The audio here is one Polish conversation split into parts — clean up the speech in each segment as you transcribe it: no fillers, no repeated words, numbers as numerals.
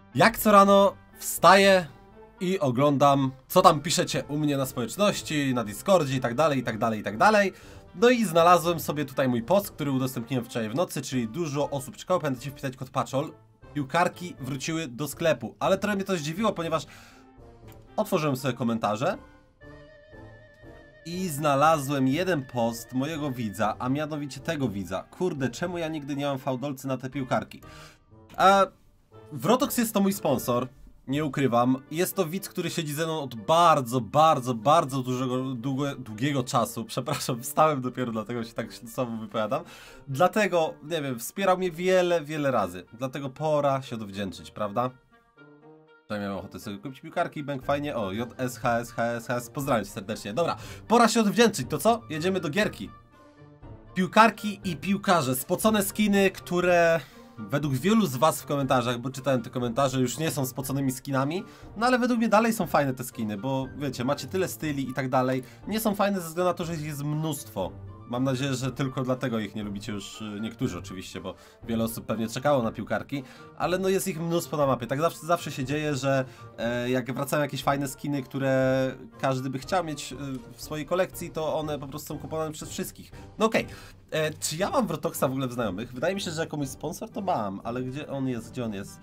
Jak co rano wstaję i oglądam, co tam piszecie u mnie na społeczności, na Discordzie i tak dalej, i tak dalej, i tak dalej. No i znalazłem sobie tutaj mój post, który udostępniłem wczoraj w nocy, czyli dużo osób czekało, pamiętajcie wpisać kod PACZOL. Piłkarki wróciły do sklepu, ale trochę mnie to zdziwiło, ponieważ otworzyłem sobie komentarze i znalazłem jeden post mojego widza, a mianowicie tego widza. Kurde, czemu ja nigdy nie mam fałdolcy na te piłkarki? Wrotox jest to mój sponsor, nie ukrywam. Jest to widz, który siedzi ze mną od bardzo długiego czasu. Przepraszam, wstałem dopiero, dlatego się tak słabo wypowiadam. Dlatego, nie wiem, wspierał mnie wiele razy. Dlatego pora się odwdzięczyć, prawda? Tutaj miałem ochotę sobie kupić piłkarki, bęk fajnie. O, JS, HS, pozdrawiam cię serdecznie. Dobra, pora się odwdzięczyć, to co? Jedziemy do gierki. Piłkarki i piłkarze, spocone skiny, które według wielu z was w komentarzach, bo czytałem te komentarze, już nie są spoconymi skinami, no ale według mnie dalej są fajne te skiny, bo wiecie, macie tyle styli i tak dalej. Nie są fajne ze względu na to, że ich jest mnóstwo. Mam nadzieję, że tylko dlatego ich nie lubicie już niektórzy oczywiście, bo wiele osób pewnie czekało na piłkarki, ale no jest ich mnóstwo na mapie. Tak zawsze się dzieje, że jak wracają jakieś fajne skiny, które każdy by chciał mieć w swojej kolekcji, to one po prostu są kupowane przez wszystkich. No okej. Czy ja mam Wrotoxa w ogóle w znajomych? Wydaje mi się, że jako mój sponsor to mam, ale gdzie on jest? Gdzie on jest?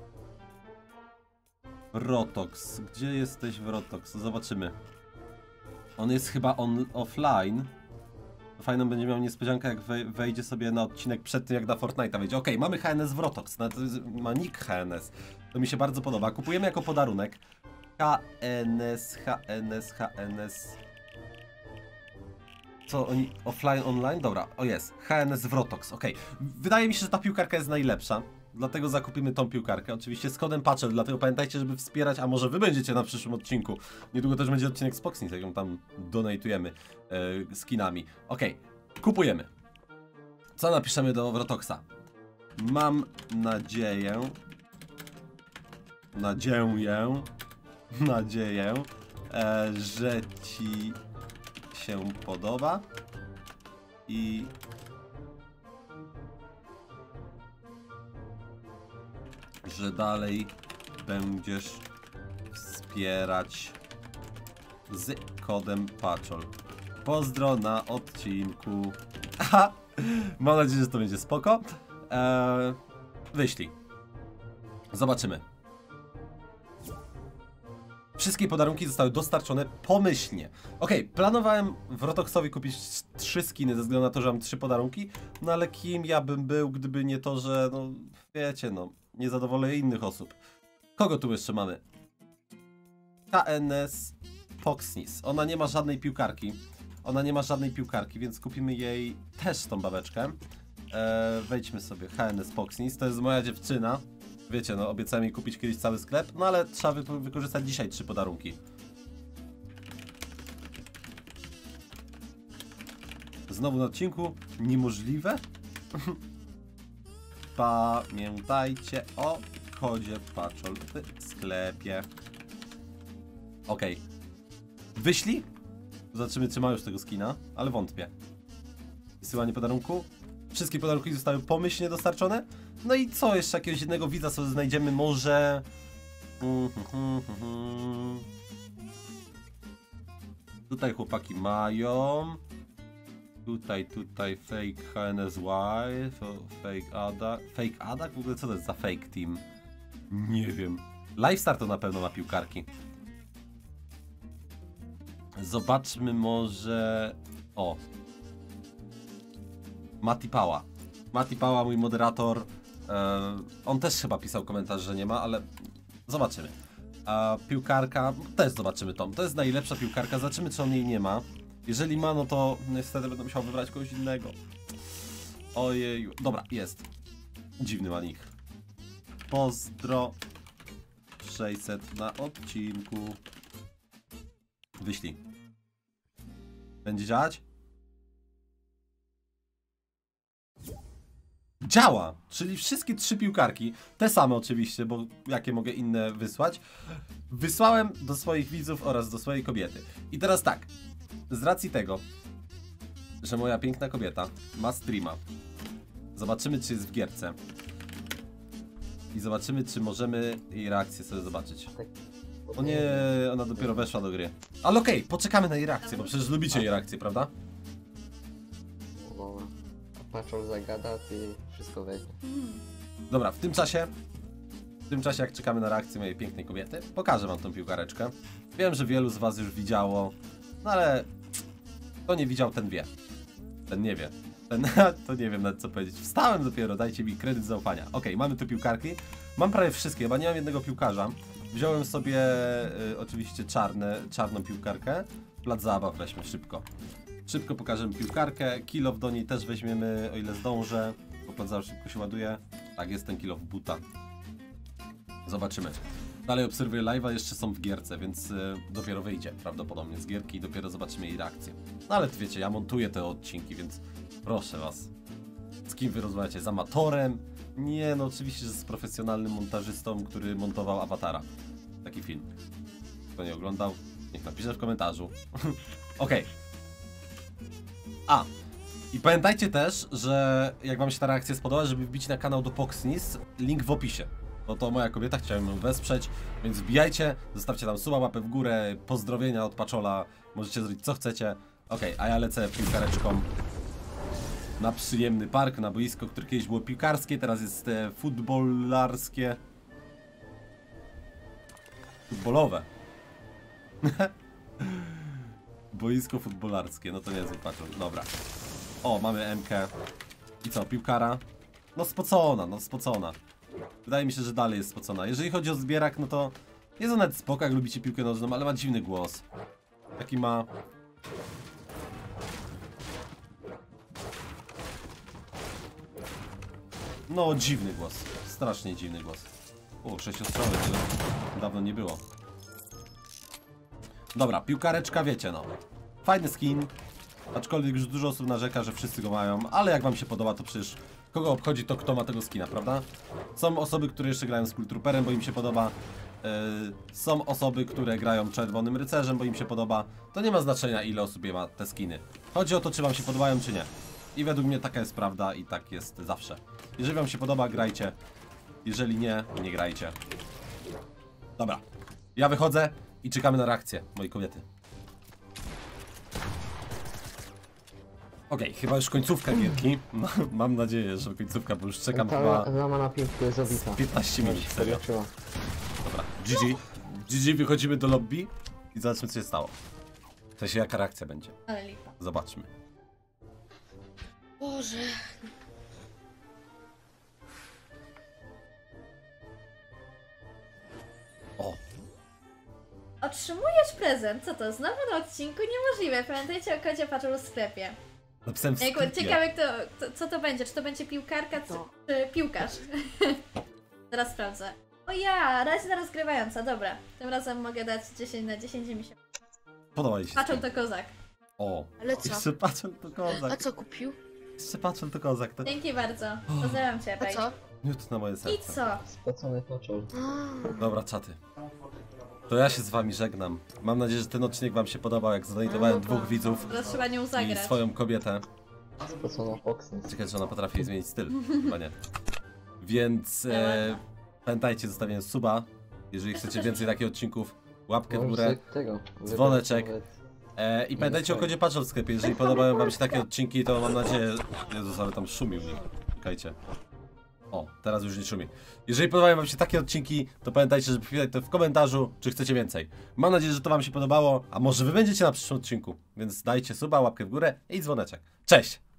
Wrotox. Gdzie jesteś, Wrotox? Zobaczymy. On jest chyba offline. Fajną będzie miał niespodziankę, jak wejdzie sobie na odcinek przed tym, jak na Fortnite'a wejdzie. Okej, mamy HNS Wrotox, ma nick HNS. To mi się bardzo podoba. Kupujemy jako podarunek. HNS. Co oni? Offline, online? Dobra, o jest. HNS Wrotox, okej. Wydaje mi się, że ta piłkarka jest najlepsza. Dlatego zakupimy tą piłkarkę. Oczywiście z kodem PACZOL, dlatego pamiętajcie, żeby wspierać, a może wy będziecie na przyszłym odcinku. Niedługo też będzie odcinek z Foxnis, jak ją tam donatujemy skinami. Okej, kupujemy. Co napiszemy do Wrotoxa? Mam nadzieję, że ci się podoba i że dalej będziesz wspierać z kodem PACZOL. Pozdro na odcinku. Aha, mam nadzieję, że to będzie spoko. Wyślij. Zobaczymy. Wszystkie podarunki zostały dostarczone pomyślnie. Okej, planowałem Wrotoxowi kupić 3 skiny ze względu na to, że mam 3 podarunki, no ale kim ja bym był, gdyby nie to, że no wiecie, no nie zadowolę innych osób. Kogo tu jeszcze mamy? HNS Foxnis. Ona nie ma żadnej piłkarki. Więc kupimy jej też tą babeczkę. Wejdźmy sobie. HNS Foxnis. To jest moja dziewczyna. Wiecie, no obiecałem jej kupić kiedyś cały sklep, no ale trzeba wykorzystać dzisiaj 3 podarunki. Znowu na odcinku. Niemożliwe? Pamiętajcie o kodzie PACZOL w sklepie. Okej. Wyślij? Zobaczymy, czy ma już tego skina, ale wątpię. Wysyłanie podarunku. Wszystkie podarunki zostały pomyślnie dostarczone. No i co? Jeszcze jakiegoś jednego widza sobie znajdziemy może... Tutaj chłopaki mają. Tutaj fake HNSY, fake Adak. Fake Adak? W ogóle co to jest za fake team? Nie wiem. Livestar to na pewno ma piłkarki. Zobaczmy może... O. Mati Pała, mój moderator. On też chyba pisał komentarz, że nie ma, ale zobaczymy. Piłkarka, też zobaczymy tą. To jest najlepsza piłkarka, zobaczymy, czy on jej nie ma. Jeżeli ma, no to niestety będę musiał wybrać kogoś innego. Ojeju. Dobra, jest. Dziwny manik. Pozdro 600 na odcinku. Wyślij. Będzie działać? Działa! Czyli wszystkie 3 piłkarki, te same oczywiście, bo jakie mogę inne wysłać, wysłałem do swoich widzów oraz do swojej kobiety. I teraz tak, z racji tego, że moja piękna kobieta ma streama, zobaczymy, czy jest w gierce. I zobaczymy, czy możemy jej reakcję sobie zobaczyć. Tak. O nie, ona dopiero weszła do gry. Ale okej, poczekamy na jej reakcję, bo przecież lubicie jej reakcję, prawda? No, patrzą zagada, ty wszystko weźmie. Dobra, w tym czasie jak czekamy na reakcję mojej pięknej kobiety, pokażę wam tą piłkareczkę. Wiem, że wielu z was już widziało, no ale kto nie widział, ten wie. Ten nie wie. Ten, to nie wiem nawet co powiedzieć. Wstałem dopiero, dajcie mi kredyt zaufania. Okej, mamy tu piłkarki. Mam prawie wszystkie, chyba nie mam jednego piłkarza. Wziąłem sobie oczywiście czarną piłkarkę. Plac zabaw weźmy szybko. Szybko pokażemy piłkarkę. Kill-off do niej też weźmiemy, o ile zdążę. Bo plac zabaw szybko się ładuje. Tak, jest ten kill-off buta. Zobaczymy. Dalej obserwuję live'a, jeszcze są w gierce, więc dopiero wyjdzie prawdopodobnie z gierki i dopiero zobaczymy jej reakcję. No ale wiecie, ja montuję te odcinki, więc proszę was. Z kim wy rozmawiacie? Z amatorem? Nie, no oczywiście, że z profesjonalnym montażystą, który montował Awatara. Taki film. Kto nie oglądał, niech napisze w komentarzu. Okej. A! I pamiętajcie też, że jak wam się ta reakcja spodoba, żeby wbić na kanał do Poxnis, link w opisie. No to moja kobieta, chciałem ją wesprzeć, więc wbijajcie, zostawcie tam suba, łapę w górę, pozdrowienia od Paczola, możecie zrobić co chcecie. Okej, a ja lecę piłkareczką na przyjemny park, na boisko, które kiedyś było piłkarskie, teraz jest futbolarskie. Futbolowe. Boisko futbolarskie, no to nie jest Paczol, dobra. O, mamy MK. I co, piłkara? No spocona, no spocona. Wydaje mi się, że dalej jest spocona. Jeżeli chodzi o zbierak, no to jest on nawet spoko, jak lubicie piłkę nożną, ale ma dziwny głos. Taki ma... No, dziwny głos. Strasznie dziwny głos. O, 6-strzały, tyle dawno nie było. Dobra, piłkareczka, wiecie no. Fajny skin. Aczkolwiek już dużo osób narzeka, że wszyscy go mają, ale jak wam się podoba, to przecież kogo obchodzi to, kto ma tego skina, prawda? Są osoby, które jeszcze grają z Kultrooperem, bo im się podoba. Są osoby, które grają Czerwonym Rycerzem, bo im się podoba. To nie ma znaczenia, ile osób je ma te skiny. Chodzi o to, czy wam się podobają, czy nie. I według mnie taka jest prawda i tak jest zawsze. Jeżeli wam się podoba, grajcie. Jeżeli nie, nie grajcie. Dobra, ja wychodzę i czekamy na reakcję mojej kobiety. Okej, chyba już końcówka gierki. No, mam nadzieję, że końcówka, bo już czekam chyba Lama na piętku jest obita. 15 minut, serio. Dobra, GG. GG, wychodzimy do lobby i zobaczmy, co się stało. W sensie, jaka reakcja będzie. Ale lipa. Zobaczmy. Boże. O, Otrzymujesz prezent. Co to? Znowu na odcinku? Niemożliwe. Pamiętajcie o kodzie Paczol w sklepie. napisałem w sklepie. Ciekawe, co to będzie. Czy to będzie piłkarka, czy piłkarz? Zaraz sprawdzę. O ja, raźna rozgrywająca. Dobra. Tym razem mogę dać 10 na 10 i mi się... Podoba mi się. Paczol to kozak. O, Ale co? jeszcze Paczol to A kozak. co kupił? Jeszcze Paczol to kozak. To... Dzięki bardzo. Pozdrawiam cię, A Rej. co? Miód na moje I serce. co? Spocony począł. Dobra, czaty. To ja się z wami żegnam. Mam nadzieję, że ten odcinek wam się podobał, jak zadonatowałem dwóch widzów Teraz trzeba nią i zagrać. swoją kobietę. Spocona Foxness. Czekaj, że ona potrafi zmienić styl. Chyba nie. Więc pamiętajcie, zostawienie suba. Jeżeli chcecie więcej takich odcinków, łapkę w górę. Dzwoneczek. I pamiętajcie o kodzie Paczol w sklepie. Jeżeli podobają wam się takie odcinki, to mam nadzieję... Jezus, ale tam szumił mi. Czekajcie. O, teraz już nie szumi. Jeżeli podobają wam się takie odcinki, to pamiętajcie, żeby pisać to w komentarzu, czy chcecie więcej. Mam nadzieję, że to wam się podobało, a może wy będziecie na przyszłym odcinku. Więc dajcie suba, łapkę w górę i dzwoneczek. Cześć!